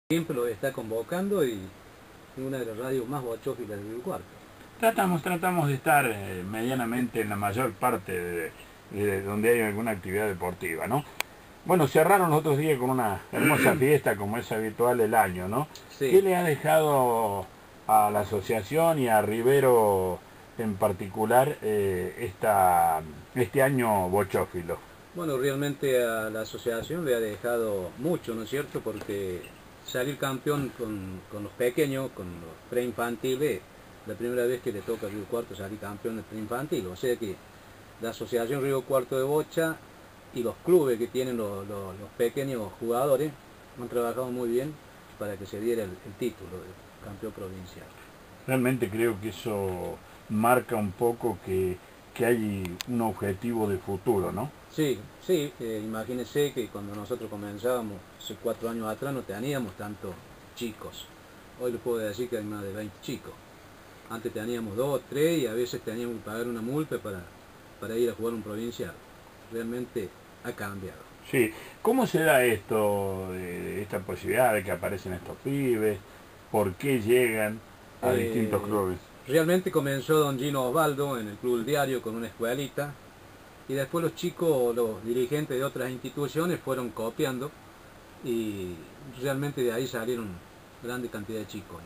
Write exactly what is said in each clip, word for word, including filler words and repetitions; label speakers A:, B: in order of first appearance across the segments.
A: siempre lo está convocando y una de las radios más bochófilas del Cuarto.
B: Tratamos, tratamos de estar eh, medianamente en la mayor parte de, de donde hay alguna actividad deportiva, ¿no? Bueno, cerraron los otros días con una hermosa fiesta como es habitual el año, ¿no?
A: Sí.
B: ¿Qué le ha dejado a la asociación y a Rivero en particular eh, esta, este año bochófilo?
A: Bueno, realmente a la asociación le ha dejado mucho, ¿no es cierto? Porque salir campeón con, con los pequeños, con los preinfantiles, la primera vez que le toca a Río Cuarto salir campeón de preinfantil. O sea que la asociación Río Cuarto de Bocha y los clubes que tienen los, los, los pequeños jugadores han trabajado muy bien para que se diera el, el título de campeón provincial.
B: Realmente creo que eso marca un poco que, que hay un objetivo de futuro, ¿no?
A: Sí, sí, eh, imagínese que cuando nosotros comenzábamos, hace cuatro años atrás, no teníamos tantos chicos. Hoy les puedo decir que hay más de veinte chicos. Antes teníamos dos, tres y a veces teníamos que pagar una multa para, para ir a jugar un provincial. Realmente ha cambiado.
B: Sí, ¿cómo se da esto, de esta posibilidad de que aparecen estos pibes? ¿Por qué llegan a eh, distintos clubes?
A: Realmente comenzó don Gino Osvaldo en el Club del Diario con una escuelita y después los chicos, los dirigentes de otras instituciones fueron copiando y realmente de ahí salieron grande cantidad de chicos hoy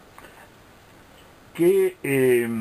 B: en día. ¿Qué, eh,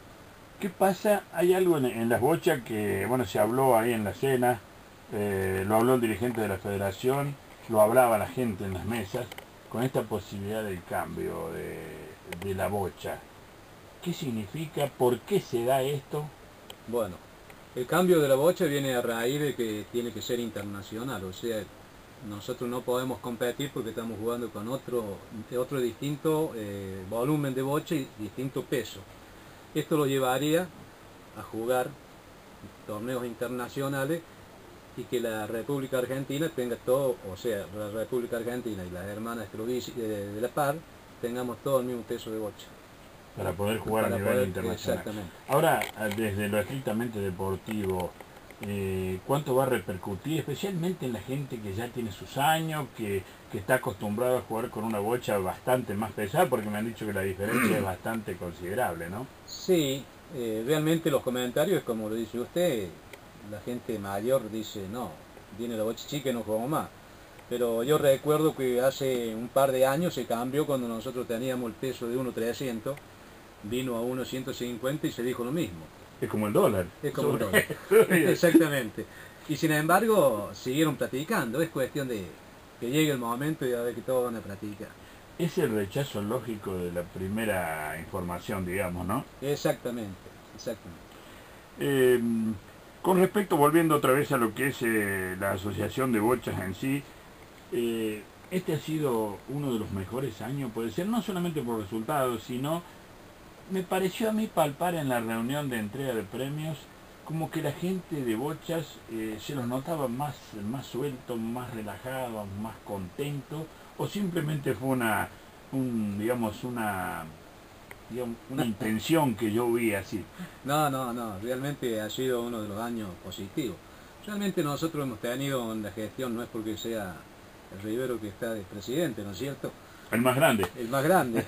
B: ¿Qué pasa? Hay algo en, en las bochas que, bueno, se habló ahí en la cena, eh, lo habló el dirigente de la federación, lo hablaba la gente en las mesas, con esta posibilidad del cambio de, de la bocha. ¿Qué significa? ¿Por qué se da esto?
A: Bueno, el cambio de la bocha viene a raíz de que tiene que ser internacional, o sea, nosotros no podemos competir porque estamos jugando con otro, otro distinto eh, volumen de bocha y distinto peso. Esto lo llevaría a jugar torneos internacionales y que la República Argentina tenga todo, o sea, la República Argentina y las hermanas de, de la Par tengamos todo el mismo peso de bocha.
B: Para poder jugar
A: para
B: a nivel
A: poder,
B: internacional.
A: Exactamente.
B: Ahora, desde lo estrictamente deportivo, eh, ¿cuánto va a repercutir? Especialmente en la gente que ya tiene sus años, que, que está acostumbrado a jugar con una bocha bastante más pesada, porque me han dicho que la diferencia es bastante considerable, ¿no?
A: Sí, eh, realmente los comentarios, como lo dice usted, la gente mayor dice, no, viene la bocha chica y no jugamos más. Pero yo recuerdo que hace un par de años se cambió cuando nosotros teníamos el peso de uno trescientos, vino a uno ciento cincuenta y se dijo lo mismo.
B: Es como el dólar.
A: Es como el dólar. Exactamente. Y sin embargo, siguieron practicando. Es cuestión de que llegue el momento y a ver que todos van a practicar.
B: Es el rechazo lógico de la primera información, digamos, ¿no?
A: Exactamente, exactamente.
B: Eh, con respecto, volviendo otra vez a lo que es eh, la asociación de bochas en sí, eh, este ha sido uno de los mejores años, puede ser, no solamente por resultados, sino me pareció a mí palpar en la reunión de entrega de premios como que la gente de bochas eh, se los notaba más, más sueltos, más relajados, más contentos, o simplemente fue una, un, digamos, una, digamos, una intención que yo vi así.
A: No, no, no, realmente ha sido uno de los años positivos. Realmente nosotros hemos tenido en la gestión, no es porque sea el Rivero que está de presidente, ¿no es cierto?
B: El más grande.
A: El más grande.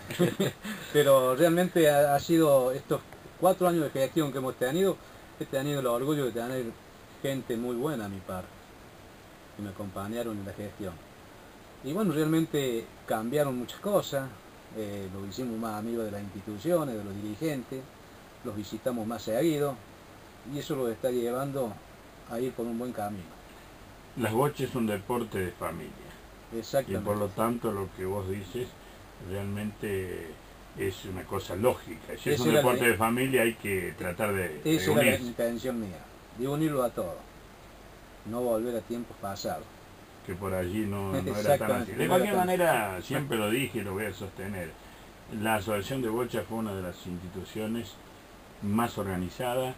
A: Pero realmente ha, ha sido estos cuatro años de gestión que hemos tenido, he tenido el orgullo de tener gente muy buena a mi par, que me acompañaron en la gestión. Y bueno, realmente cambiaron muchas cosas, eh, los hicimos más amigos de las instituciones, de los dirigentes, los visitamos más seguido, y eso lo está llevando a ir por un buen camino.
B: Las bochas es un deporte de familia.
A: Exactamente.
B: Y por lo tanto lo que vos dices realmente es una cosa lógica. Si es un deporte de familia hay que tratar de, de
A: Esa era la intención mía, de unirlo a todo, no volver a tiempos pasados.
B: Que por allí no, no era tan así. De cualquier manera, siempre lo dije y lo voy a sostener, la Asociación de Bocha fue una de las instituciones más organizadas,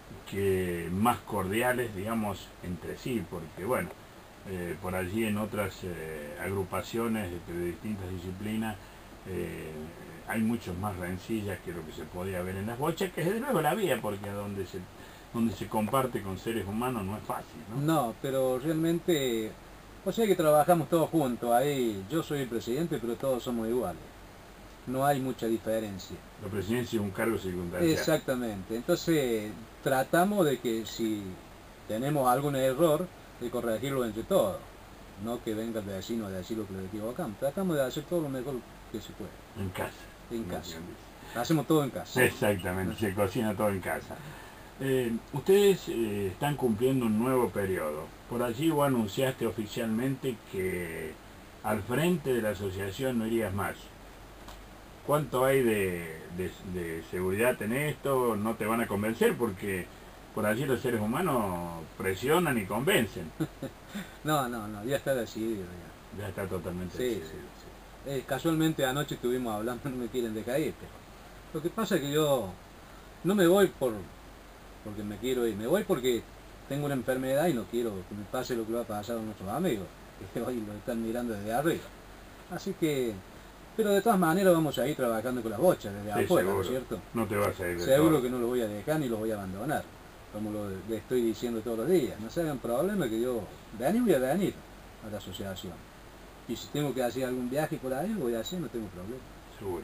B: que más cordiales, digamos, entre sí, porque bueno, Eh, por allí en otras eh, agrupaciones de, de distintas disciplinas eh, hay muchos más rencillas que lo que se podía ver en las bochas, que desde luego la había, porque donde se, donde se comparte con seres humanos no es fácil, ¿no?
A: No, pero realmente O sea que trabajamos todos juntos, ahí yo soy el presidente, pero todos somos iguales. No hay mucha diferencia.
B: La presidencia es un cargo circunstancial.
A: Exactamente. Entonces tratamos de que si tenemos algún error, de corregirlo entre todos. No que venga el vecino a decir lo que le equivocamos. Tratamos de hacer todo lo mejor que se puede.
B: En casa.
A: En casa. Hacemos todo en casa.
B: Exactamente, se cocina todo en casa. Eh, ustedes eh, están cumpliendo un nuevo periodo. Por allí vos anunciaste oficialmente que al frente de la asociación no irías más. ¿Cuánto hay de, de, de seguridad en esto? ¿No te van a convencer? Porque por allí los seres humanos presionan y convencen.
A: No, no, no, ya está decidido. Ya,
B: ya está totalmente
A: sí,
B: decidido.
A: Sí, sí. Eh, casualmente anoche estuvimos hablando, no me quieren dejar ir, pero lo que pasa es que yo no me voy por porque me quiero ir, me voy porque tengo una enfermedad y no quiero que me pase lo que va a pasar a nuestros amigos, que hoy lo están mirando desde arriba. Así que... Pero de todas maneras vamos a ir trabajando con las bochas desde
B: sí,
A: afuera,
B: seguro.
A: ¿no es cierto?
B: No te vas a ir de
A: Seguro
B: todo.
A: que no lo voy a dejar ni lo voy a abandonar, como lo le estoy diciendo todos los días. No se hagan problema que yo venir voy a venir a la asociación. Y si tengo que hacer algún viaje por ahí, lo voy a hacer, no tengo problema.
B: Seguro.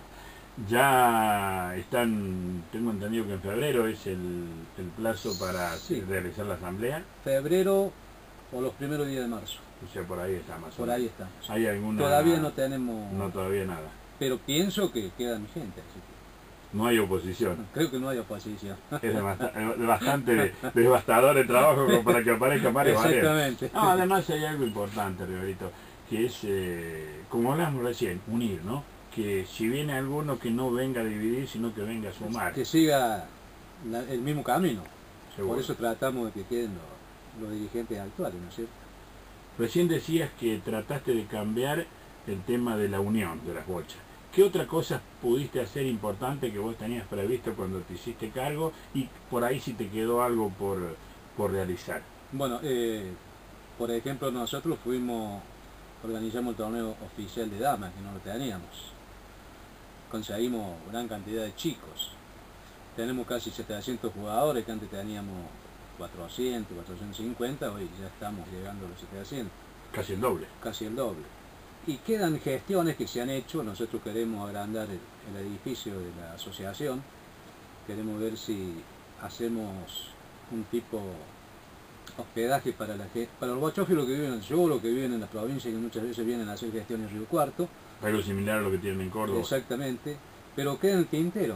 B: Ya están, tengo entendido que en febrero es el, el plazo para
A: sí.
B: realizar la asamblea.
A: Febrero o los primeros días de marzo.
B: O sea, por ahí está más
A: Por
B: o menos.
A: ahí estamos.
B: ¿Hay alguna...
A: Todavía no tenemos...
B: No, todavía nada.
A: Pero pienso que queda mi gente, así que...
B: No hay oposición.
A: Creo que no hay oposición.
B: Es bastante devastador el trabajo como para que aparezca Mario Varela.
A: Exactamente.
B: No, además hay algo importante, Riverito, que es, eh, como hablamos recién, unir, ¿no? Que si viene alguno que no venga a dividir, sino que venga a sumar.
A: Que siga la, el mismo camino.
B: Seguro.
A: Por eso tratamos de que queden los, los dirigentes actuales, ¿no es cierto?
B: Recién decías que trataste de cambiar el tema de la unión de las bochas. ¿Qué otra cosa pudiste hacer importante que vos tenías previsto cuando te hiciste cargo y por ahí si te quedó algo por, por realizar?
A: Bueno, eh, por ejemplo nosotros fuimos, organizamos el torneo oficial de damas, que no lo teníamos. Conseguimos gran cantidad de chicos. Tenemos casi setecientos jugadores, que antes teníamos cuatrocientos, cuatrocientos cincuenta, hoy ya estamos llegando a los setecientos.
B: Casi el doble.
A: Casi el doble. Y quedan gestiones que se han hecho. Nosotros queremos agrandar el, el edificio de la asociación. Queremos ver si hacemos un tipo hospedaje para la para los bochófilos que viven en el sur o que viven en la provincia, que muchas veces vienen a hacer gestión en Río Cuarto.
B: Algo similar a lo que tienen en Córdoba.
A: Exactamente. Pero queda en el tintero.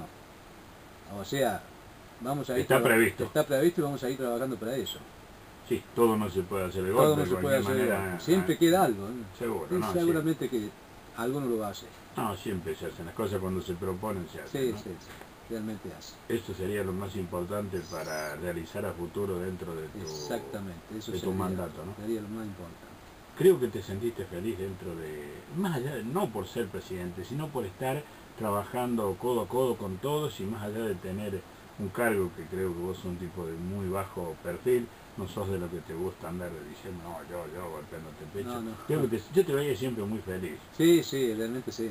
A: O sea, vamos a ir...
B: Está previsto.
A: Está previsto y vamos a ir trabajando para eso.
B: Sí, todo no se puede hacer de golpe.
A: Todo no se puede hacer de golpe. Siempre queda algo. ¿eh?
B: Seguro,
A: sí,
B: no,
A: seguramente
B: sí.
A: que alguno lo va a hacer.
B: No, siempre se hacen las cosas cuando se proponen, se hacen.
A: Sí,
B: ¿no?
A: sí, sí, realmente hace.
B: Esto sería lo más importante para realizar a futuro dentro de tu,
A: Exactamente, eso
B: de tu
A: sería,
B: mandato, ¿no?
A: sería lo más importante.
B: Creo que te sentiste feliz dentro de, más allá de, no por ser presidente, sino por estar trabajando codo a codo con todos y más allá de tener un cargo que creo que vos sos un tipo de muy bajo perfil, no sos de lo que te gusta andar diciendo, no, yo, yo, golpeándote el pecho.
A: No, no.
B: Creo que te, yo te veía siempre muy feliz.
A: Sí, sí, realmente sí.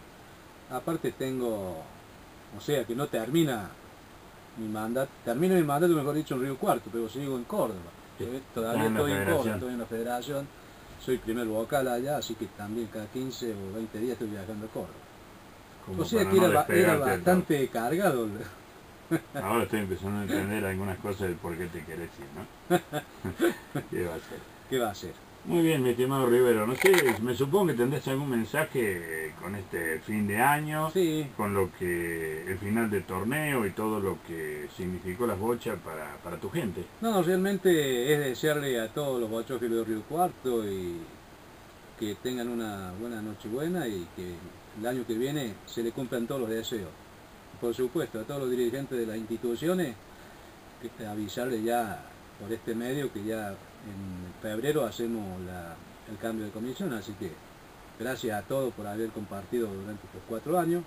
A: Aparte tengo, o sea, que no termina mi mandato, termina mi mandato, mejor dicho, en Río Cuarto, pero sigo en Córdoba.
B: Sí.
A: Todavía
B: en
A: estoy en Córdoba, estoy en la federación, soy primer vocal allá, así que también cada quince o veinte días estoy viajando a Córdoba.
B: Como
A: O sea
B: para
A: que
B: no
A: era, era
B: despegarte,
A: bastante ¿no? cargado.
B: Ahora estoy empezando a entender algunas cosas del por qué te querés ir, ¿no? ¿Qué va a ser?
A: ¿Qué va a hacer?
B: Muy bien, mi estimado Rivero. No sé, me supongo que tendrás algún mensaje con este fin de año,
A: sí.
B: Con lo que el final del torneo y todo lo que significó las bochas para, para tu gente.
A: No, realmente es desearle a todos los bochófilos de Río Cuarto y que tengan una buena Nochebuena y que el año que viene se le cumplan todos los deseos. Por supuesto, a todos los dirigentes de las instituciones, que avisarles ya por este medio que ya en febrero hacemos la, el cambio de comisión, así que gracias a todos por haber compartido durante estos cuatro años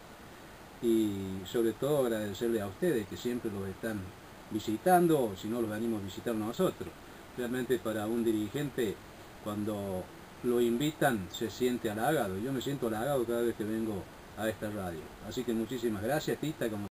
A: y sobre todo agradecerles a ustedes que siempre los están visitando, o si no los venimos a visitar nosotros. Realmente para un dirigente cuando lo invitan se siente halagado, yo me siento halagado cada vez que vengo a esta radio. Así que muchísimas gracias, Tita. Como